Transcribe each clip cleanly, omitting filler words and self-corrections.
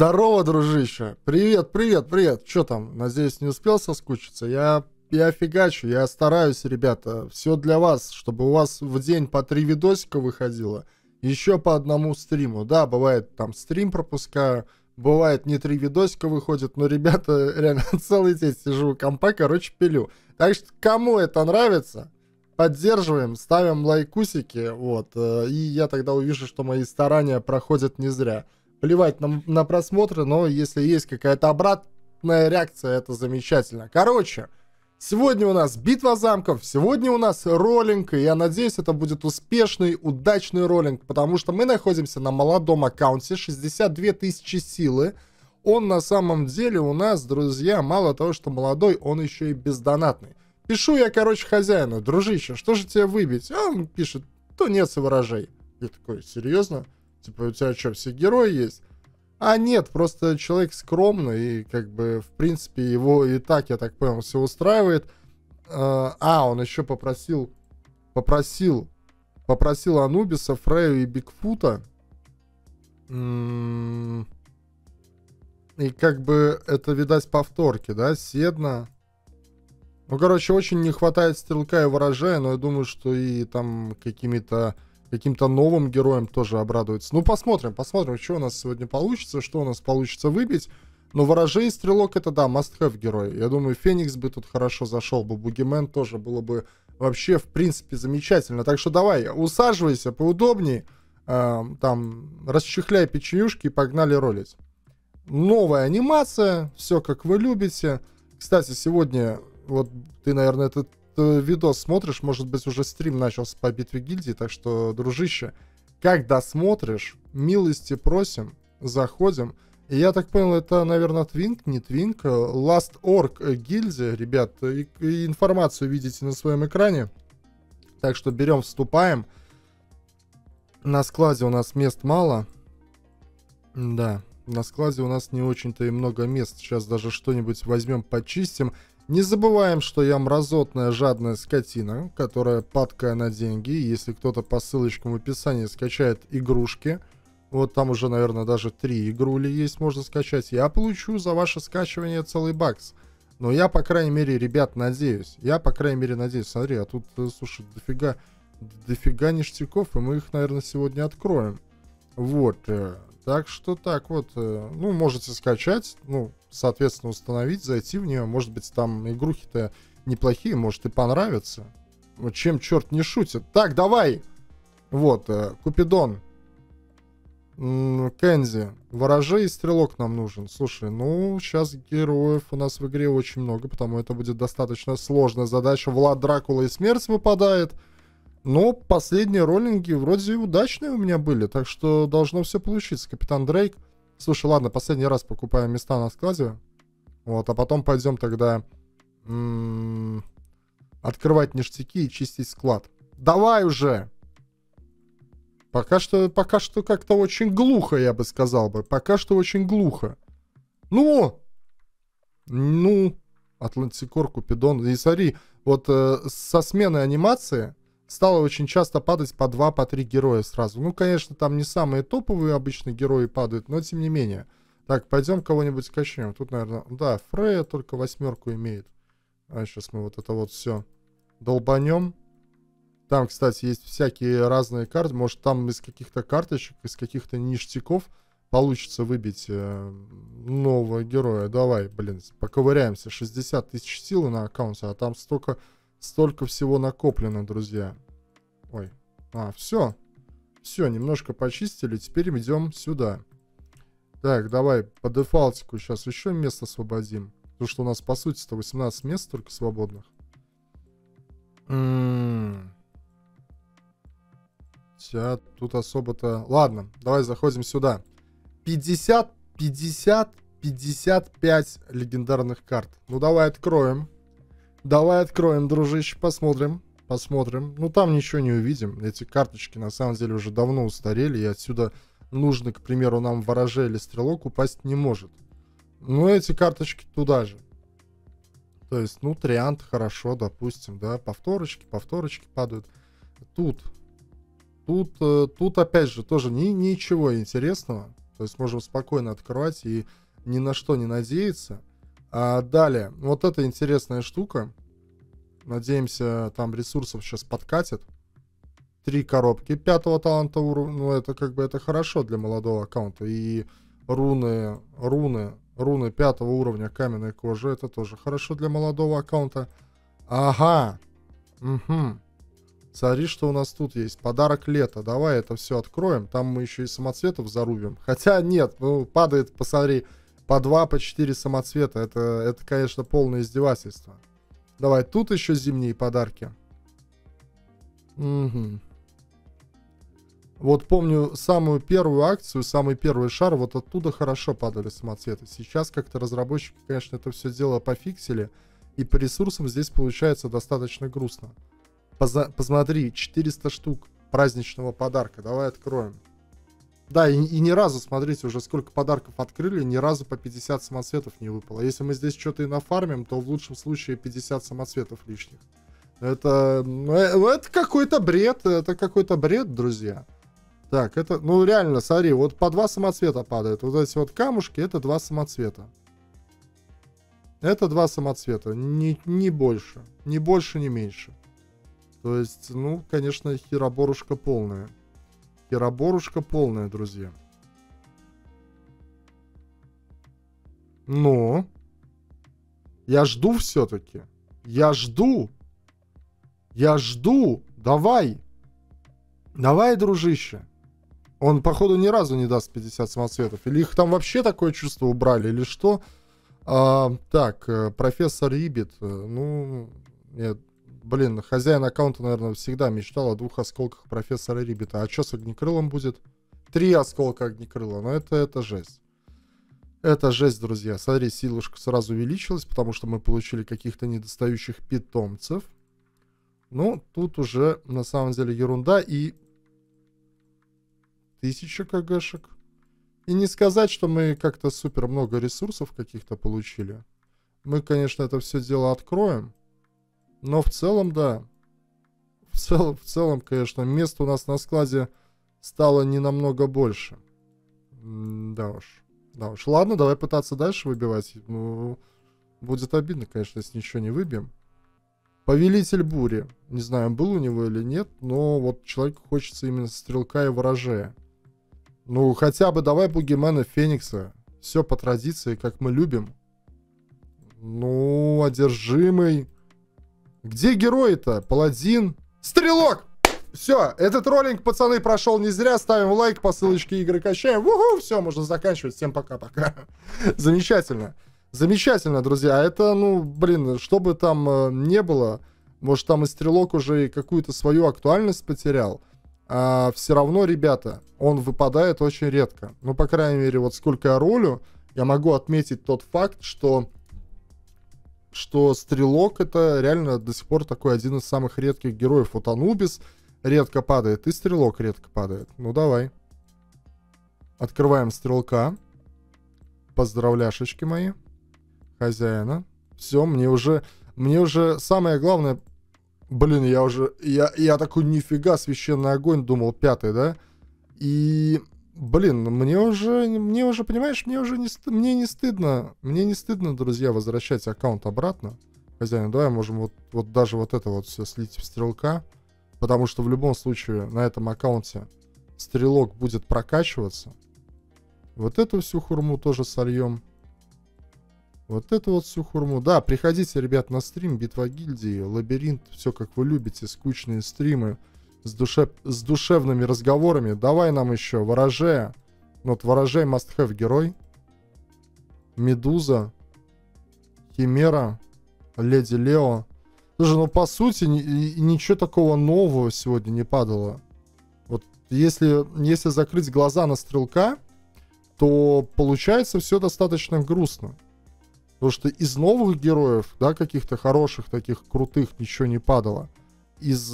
Здорово, дружище. Привет, привет, привет. Че там, надеюсь, не успел соскучиться? Я фигачу, я стараюсь, ребята. Все для вас, чтобы у вас в день по 3 видосика выходило. Еще по одному стриму. Да, бывает там стрим пропускаю. Бывает не 3 видосика выходит. Но, ребята, реально целый день сижу у компа, короче, пилю. Так что, кому это нравится, поддерживаем, ставим лайкусики. Вот. И я тогда увижу, что мои старания проходят не зря. Плевать на просмотры, но если есть какая-то обратная реакция, это замечательно. Короче, сегодня у нас битва замков, сегодня у нас роллинг, и я надеюсь, это будет успешный, удачный роллинг, потому что мы находимся на молодом аккаунте, 62 тысячи силы. Он на самом деле у нас, друзья, мало того, что молодой, он еще и бездонатный. Пишу я, короче, хозяину: дружище, что же тебе выбить? А он пишет: тунец и ворожей. Я такой: серьезно? Типа, у тебя что, все герои есть? А нет, просто человек скромный, и как бы, в принципе, его и так, я так понял, все устраивает. Он еще попросил Анубиса, Фрею и Бигфута. И как бы это, видать, повторки, да, Седна. Ну, короче, очень не хватает стрелка и ворожая, но я думаю, что и там каким-то новым героем тоже обрадуется. Ну, посмотрим, что у нас сегодня получится, что у нас получится выбить. Но ворожей и стрелок — это, да, must-have герой. Я думаю, Феникс бы тут хорошо зашел бы, Бугимен тоже было бы вообще, в принципе, замечательно. Так что давай, усаживайся поудобнее, там, расчехляй печенюшки и погнали ролить. Новая анимация, все как вы любите. Кстати, сегодня, вот ты, наверное, этот видос смотришь, может быть, уже стрим начался по битве гильдии, так что, дружище, как досмотришь, милости просим, заходим. И я так понял, это, наверное, Твинк, не Твинк, Last Orc гильдия, ребят, и информацию видите на своем экране, так что берем, вступаем. На складе у нас мест мало, да, на складе у нас не очень-то и много мест, сейчас даже что-нибудь возьмем, почистим. Не забываем, что я мразотная, жадная скотина, которая падкая на деньги. Если кто-то по ссылочкам в описании скачает игрушки, вот там уже, наверное, даже 3 игрули есть, можно скачать, я получу за ваше скачивание целый бакс. Но я, по крайней мере, ребят, надеюсь. Смотри, а тут, слушай, дофига ништяков, и мы их, наверное, сегодня откроем. Вот. Так что так вот, ну, можете скачать, ну, соответственно, установить, зайти в нее. Может быть, там игрухи-то неплохие, может и понравятся. Вот чем черт не шутит. Так, давай! Вот, Купидон, Кензи, ворожей и стрелок нам нужен. Слушай, ну, сейчас героев у нас в игре очень много, потому это будет достаточно сложная задача. Влад, Дракула и Смерть выпадает. Но последние роллинги вроде удачные у меня были, так что должно все получиться. Капитан Дрейк. Слушай, ладно, последний раз покупаем места на складе. Вот, а потом пойдем тогда открывать ништяки и чистить склад. Давай уже! Пока что как-то очень глухо, я бы сказал бы. Пока что очень глухо. Ну! Атлантикор, Купидон. И смотри, вот со сменой анимации стало очень часто падать по 2, по 3 героя сразу. Ну, конечно, там не самые топовые обычно герои падают, но тем не менее. Так, пойдем кого-нибудь скачнем. Тут, наверное, да, Фрея только 8 имеет. А сейчас мы вот это вот все долбанем. Там, кстати, есть всякие разные карты. Может, там из каких-то карточек, из каких-то ништяков получится выбить нового героя. Давай, блин, поковыряемся. 60 тысяч силы на аккаунте, а там столько всего накоплено, друзья. Ой. Все. Все, немножко почистили. Теперь идем сюда. Так, давай по дефалтику сейчас еще место освободим. Потому что у нас, по сути-то, 18 мест только свободных. Тут особо-то... Ладно, давай заходим сюда. 50, 50, 55 легендарных карт. Ну, давай откроем. Давай откроем, дружище, посмотрим. Ну, там ничего не увидим. Эти карточки, на самом деле, уже давно устарели. И отсюда нужно, к примеру, нам ворожей или стрелок упасть не может. Ну, эти карточки туда же. То есть, ну, триант хорошо, допустим, да. Повторочки падают. Тут опять же, тоже ничего интересного. То есть можем спокойно открывать и ни на что не надеяться. Далее, вот эта интересная штука. Надеемся, там ресурсов сейчас подкатит. 3 коробки 5-го таланта уровня. Ну, это как бы это хорошо для молодого аккаунта. И руны 5-го уровня каменной кожи. Это тоже хорошо для молодого аккаунта. Ага. Угу. Смотри, что у нас тут есть. Подарок лета. Давай это все откроем. Там мы еще и самоцветов зарубим. Хотя нет, ну, падает, посмотри, по 2, по 4 самоцвета. Это, конечно, полное издевательство. Давай, тут еще зимние подарки. Угу. Вот помню самую первую акцию, самый первый шар, вот оттуда хорошо падали самоцветы. Сейчас как-то разработчики, конечно, это все дело пофиксили. И по ресурсам здесь получается достаточно грустно. Посмотри, 400 штук праздничного подарка. Давай откроем. Да, и ни разу, смотрите, уже сколько подарков открыли, ни разу по 50 самоцветов не выпало. Если мы здесь что-то и нафармим, то в лучшем случае 50 самоцветов лишних. Это какой-то бред, это какой-то бред, друзья. Так, это, ну реально, смотри, вот по 2 самоцвета падает. Вот эти вот камушки, это 2 самоцвета. Это 2 самоцвета, не больше. Ни больше, ни меньше. То есть, ну, конечно, хероборушка полная. Хероборушка полная, друзья. Но я жду все-таки. Я жду. Давай. Давай, дружище. Он, походу, ни разу не даст 50 самоцветов. Или их там вообще такое чувство убрали, или что? Так, профессор Риббит. Ну, нет. Блин, хозяин аккаунта, наверное, всегда мечтал о 2 осколках профессора Риббита. А что с огнекрылом будет? 3 осколка огнекрыла. Но это жесть. Это жесть, друзья. Смотри, силушка сразу увеличилась, потому что мы получили каких-то недостающих питомцев. Ну, тут уже на самом деле ерунда. И 1000 кгшек. И не сказать, что мы как-то супер много ресурсов каких-то получили. Мы, конечно, это все дело откроем. Но в целом, да. В целом, конечно, места у нас на складе стало не намного больше. Да уж. Ладно, давай пытаться дальше выбивать. Ну, будет обидно, конечно, если ничего не выбьем. Повелитель бури. Не знаю, был у него или нет, но вот человеку хочется именно стрелка и ворожея. Ну, хотя бы давай бугимена Феникса. Все по традиции, как мы любим. Ну, одержимый. Где герой-то? Паладин? Стрелок! Все, этот роллинг, пацаны, прошел не зря. Ставим лайк по ссылочке Игоря Качаева. Все, можно заканчивать. Всем пока-пока. Замечательно. Замечательно, друзья. Это, ну, блин, что бы там не было, может, там и стрелок уже и какую-то свою актуальность потерял. А все равно, ребята, он выпадает очень редко. Ну, по крайней мере, вот сколько я ролю, я могу отметить тот факт, что стрелок это реально до сих пор такой один из самых редких героев. Вот Анубис редко падает, и стрелок редко падает. Ну, давай. Открываем стрелка. Поздравляшечки мои. Хозяина. Все, мне уже самое главное... Блин, я такой, нифига, священный огонь, думал, 5-й, да? И, блин, мне уже, понимаешь, мне не стыдно, друзья, возвращать аккаунт обратно. Хозяин, давай можем вот даже вот это вот все слить в стрелка. Потому что в любом случае на этом аккаунте стрелок будет прокачиваться. Вот эту всю хурму тоже сольем. Вот эту вот всю хурму. Да, приходите, ребят, на стрим Битва гильдии, Лабиринт, все как вы любите, скучные стримы с душевными разговорами. Давай нам еще ворожея. Вот ворожей must have герой. Медуза. Химера. Леди Лео. Слушай, ну по сути ничего такого нового сегодня не падало. Вот если закрыть глаза на стрелка, то получается все достаточно грустно. Потому что из новых героев, да, каких-то хороших, таких крутых, ничего не падало. Из,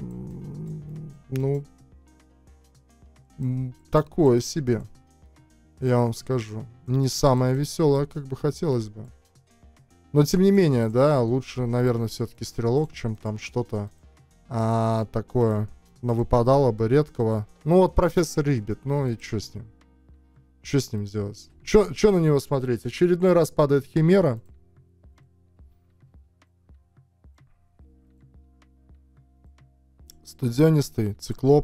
ну, такое себе, я вам скажу. Не самое веселое, как бы хотелось бы. Но, тем не менее, да, лучше, наверное, все-таки стрелок, чем там что-то такое навыпадало бы редкого. Ну, вот профессор Риббит, ну и что с ним? Что с ним делать? Что на него смотреть? Очередной раз падает Химера. Студенистый, циклоп.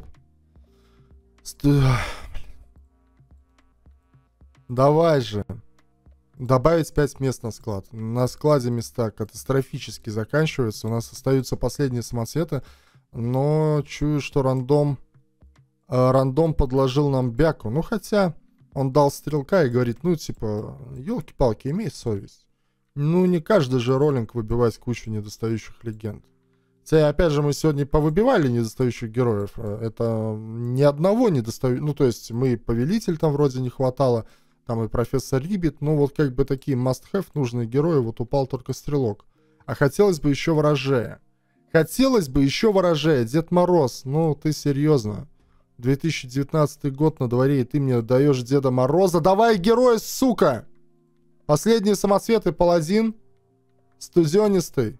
Давай же. Добавить 5 мест на склад. На складе места катастрофически заканчиваются. У нас остаются последние самоцветы. Но чую, что рандом подложил нам бяку. Ну, хотя он дал стрелка и говорит, ну, типа, елки-палки, имей совесть. Ну, не каждый же роллинг выбивать кучу недостающих легенд. Хотя, опять же, мы сегодня повыбивали недостающих героев. Это ни одного недостающего. Ну, то есть, мы повелитель там вроде не хватало. Там и профессор Риббит. Ну, вот как бы такие must-have нужные герои. Вот упал только стрелок. А хотелось бы еще ворожея. Хотелось бы еще ворожея. Дед Мороз, ну, ты серьезно. 2019 год на дворе, и ты мне даешь Деда Мороза. Давай героя, сука! Последние самоцветы, паладин. Студенистый.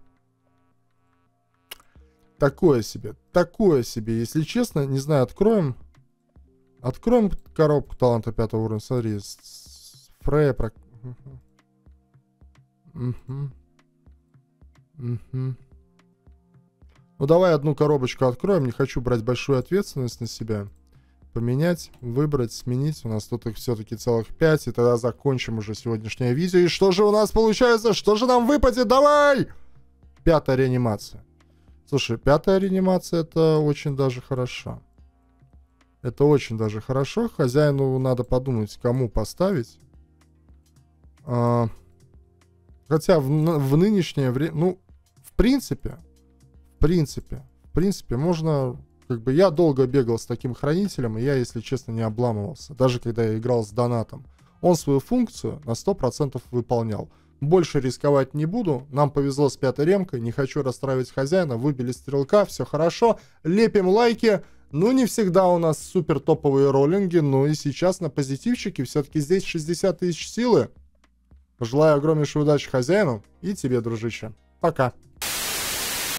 Такое себе, если честно. Не знаю, откроем коробку таланта 5 уровня. Смотри, Фрея про... Ну, давай одну коробочку откроем. Не хочу брать большую ответственность на себя. Поменять, выбрать, сменить. У нас тут их все-таки целых 5. И тогда закончим уже сегодняшнее видео. И что же у нас получается? Что же нам выпадет? Давай! 5-я реанимация. Слушай, 5-я реанимация — это очень даже хорошо. Это очень даже хорошо. Хозяину надо подумать, кому поставить. Хотя в нынешнее время... Ну, в принципе, можно... Как бы я долго бегал с таким хранителем, и я, если честно, не обламывался. Даже когда я играл с донатом. Он свою функцию на 100% выполнял. Больше рисковать не буду. Нам повезло с 5-й ремкой. Не хочу расстраивать хозяина. Выбили стрелка. Все хорошо. Лепим лайки. Ну, не всегда у нас супер топовые роллинги. Но и сейчас на позитивчике. Все-таки здесь 60 тысяч силы. Пожелаю огромнейшей удачи хозяину. И тебе, дружище. Пока.